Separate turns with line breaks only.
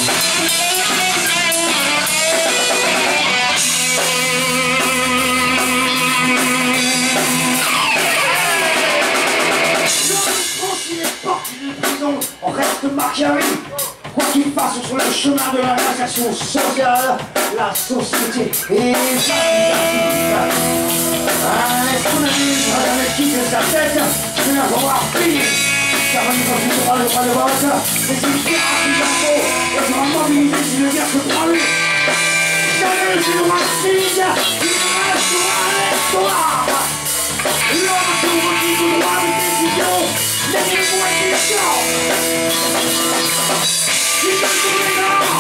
On reste marqué à vie, quoi qu'il fasse sur le chemin de la réalisation sociale, la société et sa est-ce qu'on a vu jamais quitter sa tête, je viens voir finir. Ça va nous faire du droit de vote, mais c'est une pierre à plus d'infos, et tu vas mobiliser si le gars se prend lui. Jamais je ne racine, il restera l'histoire. L'homme souverain du droit de décision, laissez-moi une question. You can do it now!